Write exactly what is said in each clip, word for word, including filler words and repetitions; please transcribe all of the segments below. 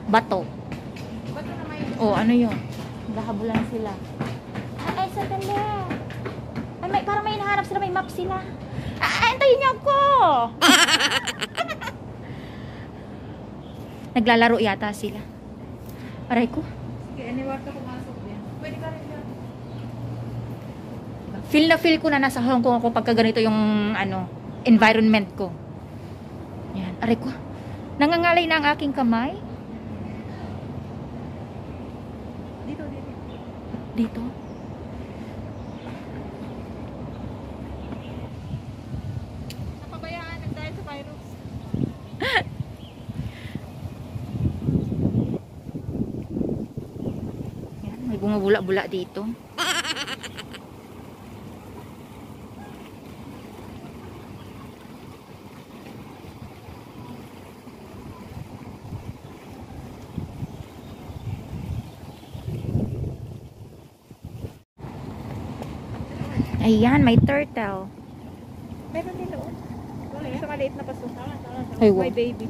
Bato. Bato na may... Oh, ano yun? Naghahabulan sila. Ay, sandali. Ay, may, parang may hinahanap sila, may map sila. Ah, antayin niyo ako! Naglalaro yata sila. Aray ko. Sige, aniwag ka pumasok yan. Pwede ka rin yan. Feel na feel ko na nasa Hong Kong ako pagka ganito yung ano, environment ko. Yan, aray ko. Nangangalay na ang aking kamay. Dito, dito. Dito. Napabayaan, nagdahil sa virus. Yan, may bumubula-bula dito. Ayan, may turtle. Meron din doon. Wala yan. Sa maliit na paso. Ay, wow. My baby.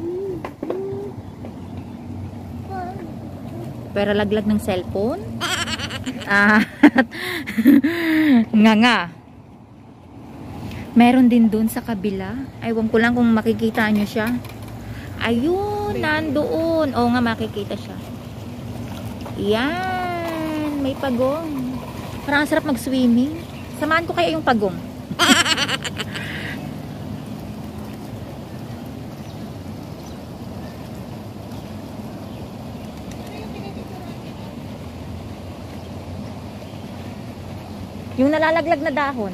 Pero laglag ng cellphone. Ah, nga nga. Meron din dun sa kabila. Aywan ko lang kung makikita nyo siya. Ayun, nandoon. Oo nga, makikita siya. Yan, may pagong. Parang sarap mag-swimming. Samahan ko kaya yung pagong. Yung nalalaglag na dahon.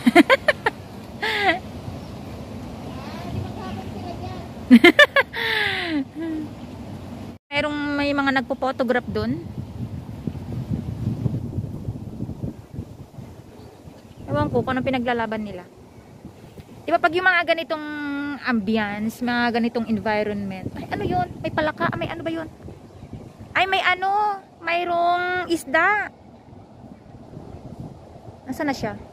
Merong may mga nagpo-photograph doon. Ewan ko kung anong pinaglalaban nila. Di ba pag yung mga ganitong ambience, mga ganitong environment, ay ano yun? May palaka? May ano ba yun? Ay may ano? Mayroong isda. Nasaan na siya?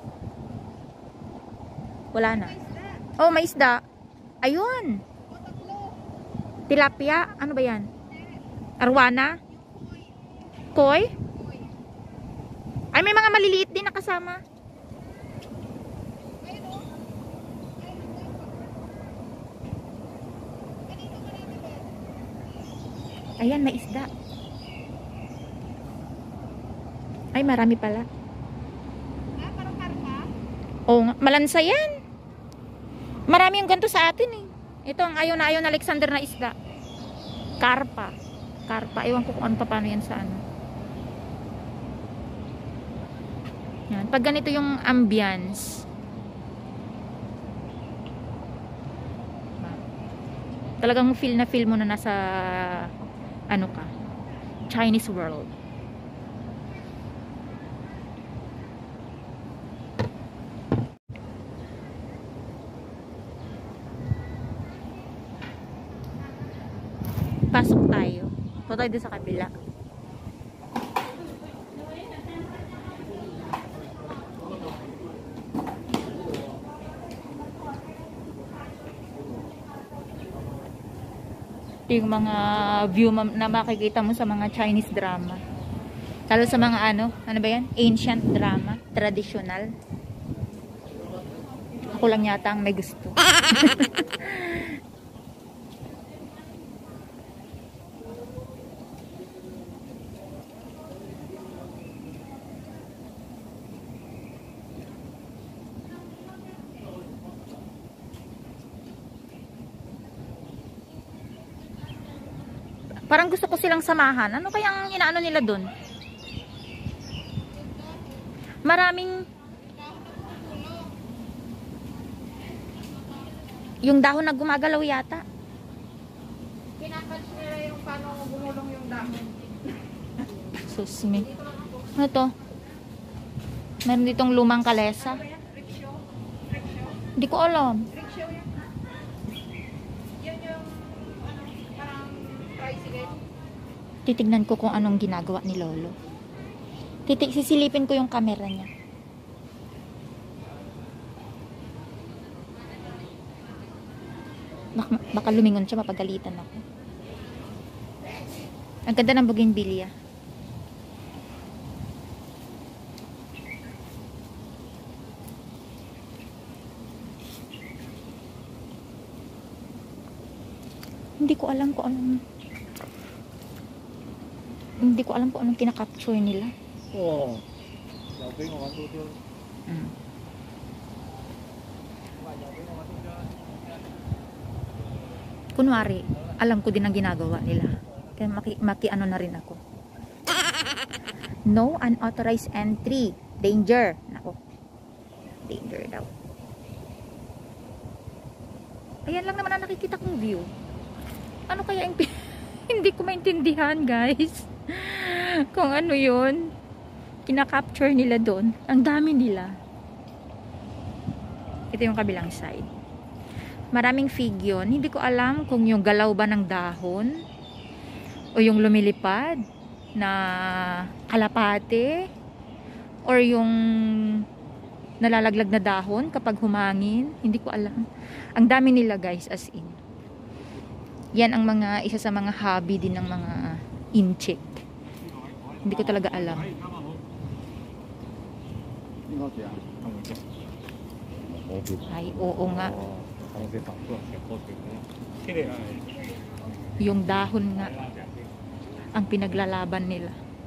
Wala na. Oh, may isda. Ayun. Tilapia? Ano ba yan? Arwana? Koi? Ay, may mga maliliit din na kasama. Ayan, may isda. Ay, marami pala. Ah, parang karpa? Oo nga, malansa yan. Marami yung ganito sa atin eh. Ito ang ayaw na ayaw na Alexander na isda. Karpa. Karpa. Ewan ko kung ano pa paano yan sa ano. Yan. Pag ganito yung ambience. Talagang feel na feel mo na nasa ano ka. Chinese world. Pasok tayo. Punta tayo doon sa kabila. Ito yung mga view na makikita mo sa mga Chinese drama. Lalo sa mga ano, ano ba yan? Ancient drama, traditional. Ako lang yata ang may gusto. Parang gusto ko silang samahan. Ano kaya ang inaano nila dun? Maraming yung dahon na gumagalaw yata. Pinapansin nila yung paano gumulong yung dahon. Sus me. Ano to? Meron ditong lumang kalesa. Rickshaw? Rickshaw? Hindi ko alam. Rickshaw yan. Yan yung ano, parang tricycle. Titignan ko kung anong ginagawa ni Lolo. Titig, sisilipin ko yung camera niya. Baka, baka lumingon siya, mapagalitan ako. Ang ganda ng bougainvillea. Hindi ko alam kung anong hindi ko alam kung anong kinakapture nila. Oh. Mm. Kunwari, alam ko din ang ginagawa nila. Kaya maki, maki ano na rin ako. No unauthorized entry. Danger. Nako. Danger daw. Ayan lang naman ang nakikita kong view. Ano kaya yung hindi ko maintindihan, guys. Kung ano yun. Kinakapture nila doon. Ang dami nila. Ito yung kabilang side. Maraming fig yun. Hindi ko alam kung yung galaw ba ng dahon o yung lumilipad na kalapate or yung nalalaglag na dahon kapag humangin. Hindi ko alam. Ang dami nila, guys, as in. Yan ang mga isa sa mga hobby din ng mga incheck. Hindi ko talaga alam. Ay, oo nga. Yung dahon nga ang pinaglalaban nila.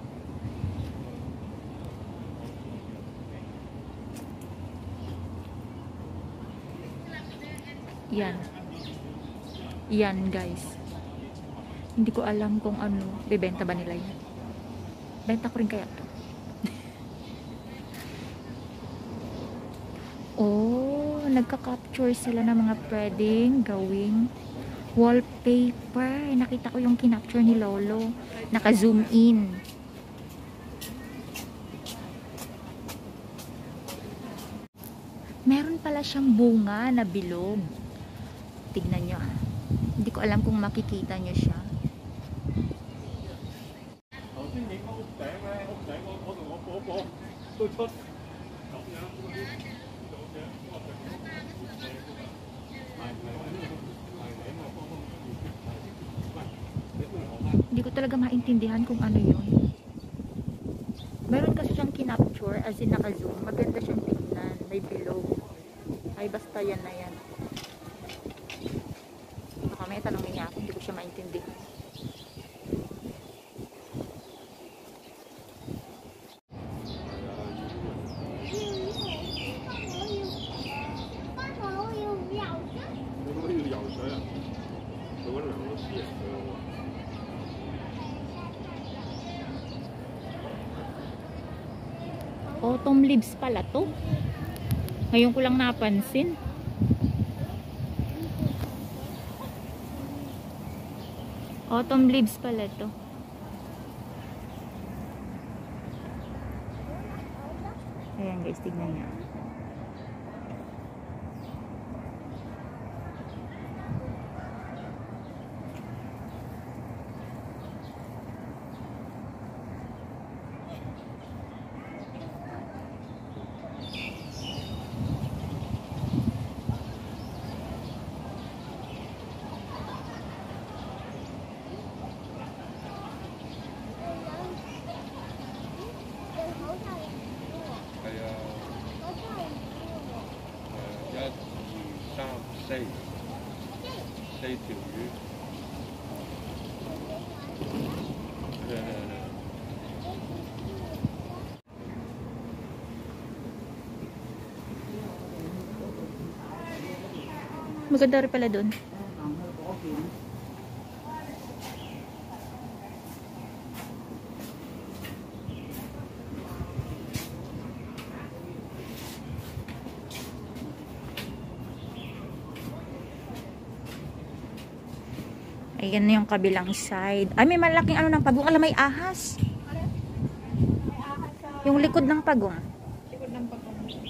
Yan. Yan, guys. Hindi ko alam kung ano. Bebenta ba nila yan? Benta ko rin kaya to. Oh, nagka-capture sila ng mga pwedeng gawing wallpaper. Nakita ko yung kinapture ni Lolo. Naka-zoom in. Meron pala siyang bunga na bilog. Tignan nyo. Hindi ko alam kung makikita nyo siya. Hindi ko talaga maintindihan kung ano yun. Meron kasi siyang kinapture as in naka-zoom. Maganda siyang tignan. May bilog. Ay basta yan na yan. Baka may tanongin niya ako. Hindi ko siya maintindihan. Autumn leaves pala to. Ngayon ko lang napansin. Autumn leaves pala to. Ayan guys, tignan niyo. Maganda rin pala doon. Ayan na yung kabilang side. Ay, may malaking ano ng pagong. Alam, may ahas. Yung likod ng pagong. Likod ng pagong.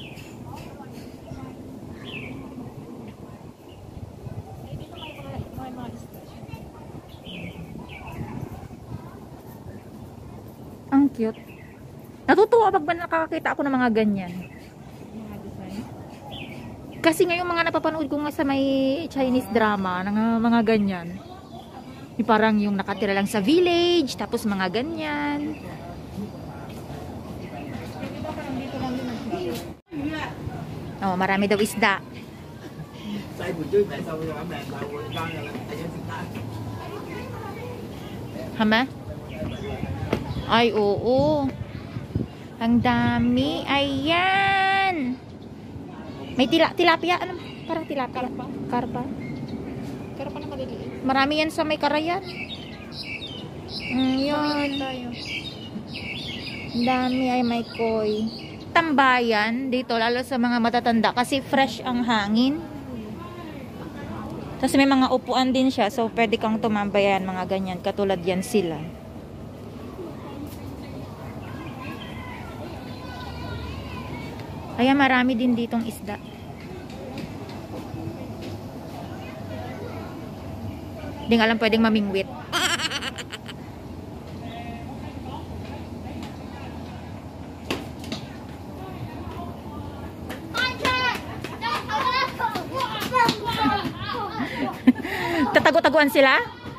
Ang cute. Natutuwa pag nakakakita ako ng mga ganyan. Mga design. Kasi ngayon mga napapanood ko nga sa may Chinese drama, ng mga ganyan. Yung parang yung nakatira lang sa village, tapos mga ganyan. Oh, marami daw isda. Hama? Ay, oo. Ang dami. Ayan. May tila tilapia. Ano? Parang tilapia. Karpa. Karpa. Karpa na maliliit. Marami yan sa may Karayan. Mm, yun. Ang dami ay may koi. Tambayan dito, lalo sa mga matatanda. Kasi fresh ang hangin. Tapos may mga upuan din siya. So, pwede kang tumambayan. Mga ganyan. Katulad yan sila. Kaya marami din ditong isda. Hindi nga alam pwedeng mamingwit. Tatago-taguan sila?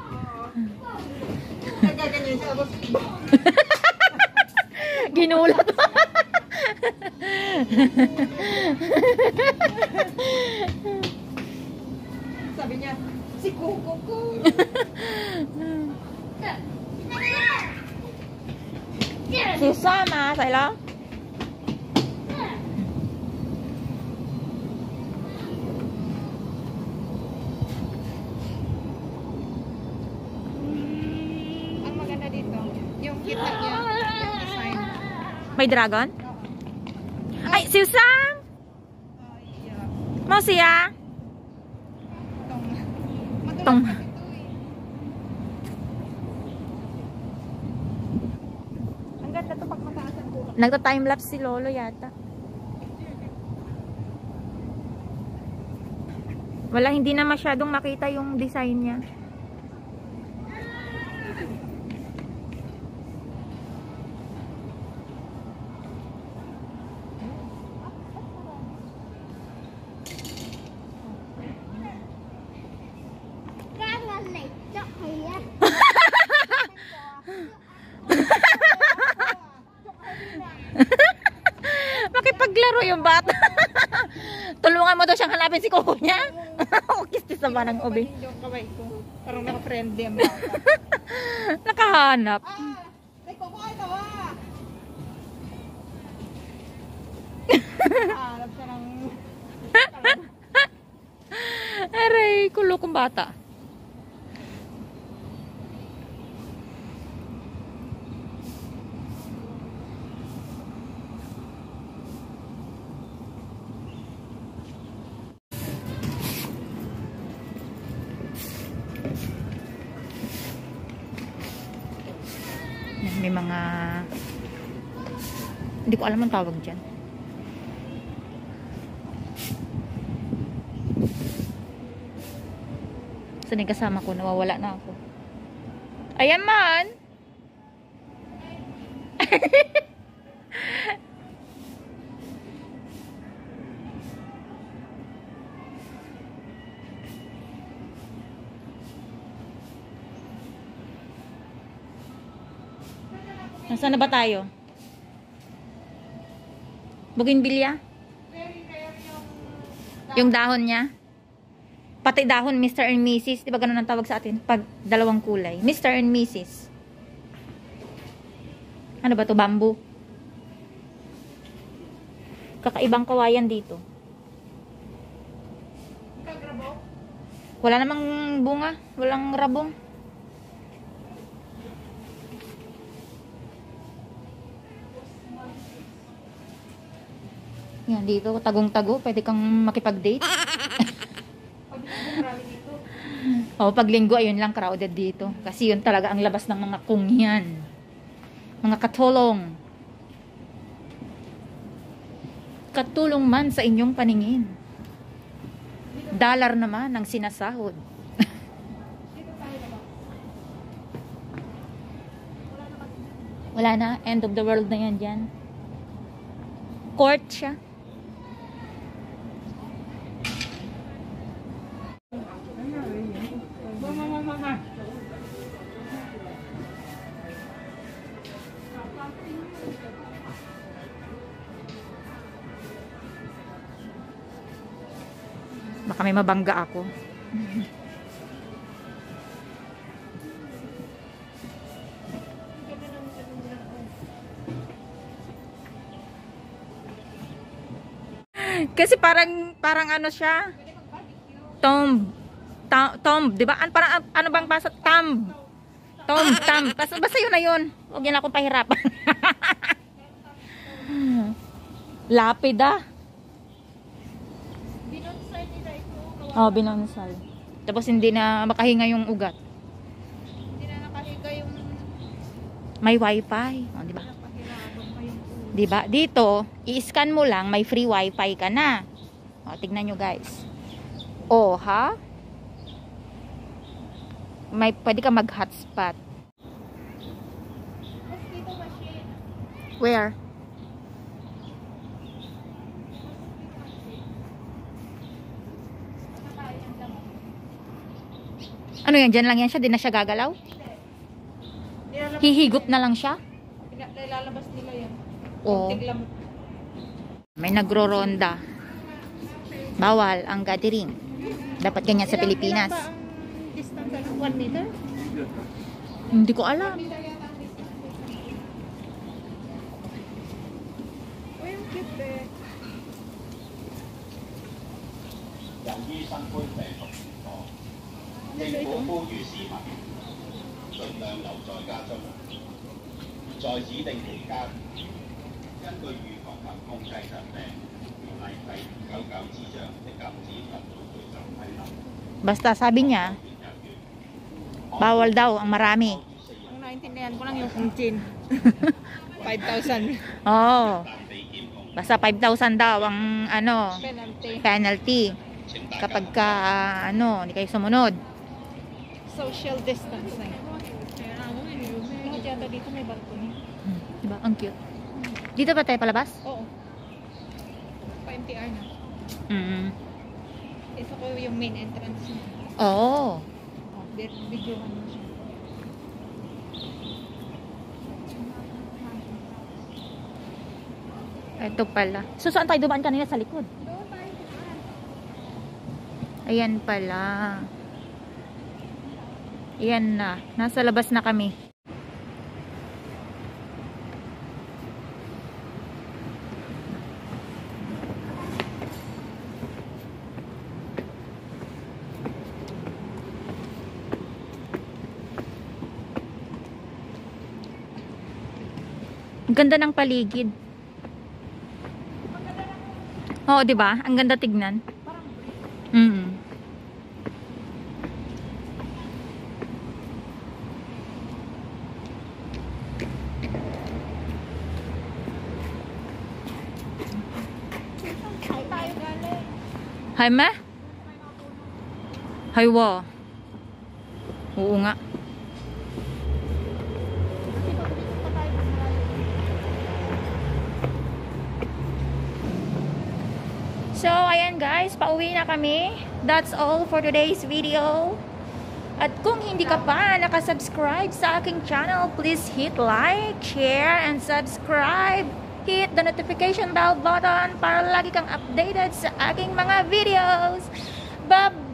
Ginulat. Sabi niya, si Kuko ko. Susama, saya lang. Ang maganda dito, yung kita niya, yung design. May dragon? Ay, Susam! Mau siya? Tong. Ang ganda to pag mataas ang tulak. Nagta-timelapse si Lolo yata. Wala, hindi na masyadong makita yung design niya. Makipaglaro yung bata. Tulungan mo daw siyang hanapin si Coco niya. O kisti sa banang ubi. Yung kaway ko. Parang naka-friendly ang bata. Nakahanap. Ah! Ay, Coco ay tawa! Hanap siya ng... Aray, kulo kong bata. May mga hindi ko alam ang tawag dyan. Saan yung kasama ko? Nawawala na ako. Ayan man! Nasaan na ba tayo? Bougainvillea? Yung dahon niya? Pati dahon, Mister and Missus Di ba ganun ang tawag sa atin? Pag dalawang kulay. Mister and Missus Ano ba to? Bamboo? Kakaibang kawayan dito. Wala namang bunga. Walang rabong. Yan, dito, tagong-tago. Pwede kang makipag-date. O, pag linggo, ayun lang, crowded dito. Kasi yun talaga ang labas ng mga kungyan. Mga katulong. Katulong man sa inyong paningin. Dollar naman ang sinasahod. Wala na, end of the world na yan dyan. Court siya. Baka may mabangga ako. Kasi parang parang ano siya? Tomb. Ta tomb, 'di ba? An parang ano bang basa? Tomb. Tomb, tomb. Basta, basta yun na yun. Huwag niyo na akong pahirapan. Lapida. Binonsay nila ito. Oh, binonsay. Tapos hindi na makahinga yung ugat. Hindi na nakahiga yung May wifi. Oh, 'di ba? napahirapan pa yung ulo. 'Di ba? Dito, i-scan mo lang, may free wifi ka na. O, tignan nyo guys. O, ha? May, pwede ka mag-hotspot. Mosquito machine. Where? Nakakain lang. Ano yan? Diyan lang yan siya? Di na siya gagalaw? Nilalabas, Hihigop na lang siya? nilalabas nila yan. Oo. Tiglam. May nagro-ronda. Bawal ang gathering. Dapat ganyan sa Pilipinas. Ilan ba ang distance? Ano? One meter? Hindi ko alam. Meter yata ang distance. Oh, yung cute eh. 由於新冠病毒傳播，政府呼籲市民盡量留在家中，在指定期間，根據預防及控制疾病條例第九九之章的禁止群組聚集規例。 Basta sabi niya, bawal daw ang marami. Ang naintindihan ko lang yung kungchin. five thousand Oo. Basta five thousand daw ang ano, penalty. penalty. Kapag ka, ano, hindi kayo sumunod. Social distancing. Lahat yata dito may balcony. Hmm, diba? Ang cute. Dito ba tayo palabas? Oo. Pa-M T R na. Mm. Isa ko yung main entrance niya. Oo. Oh, videohan mo siya. Ito pala. So, saan tayo dumaan kanina? Sa likod. Doon tayo dumaan. Ayan pala. Ayan na. Nasa labas na kami. Ang ganda ng paligid. Oo, 'di ba? Ang ganda tignan. Mm. Ay, tayo galing. Hay ma? Hay wa. Oo nga. Kasi pag dito pa tayo malayo. So, ayan guys, pauwi na kami. That's all for today's video. At kung hindi ka pa nakasubscribe sa aking channel, please hit like, share, and subscribe. Hit the notification bell button para lagi kang updated sa aking mga videos. Bye-bye!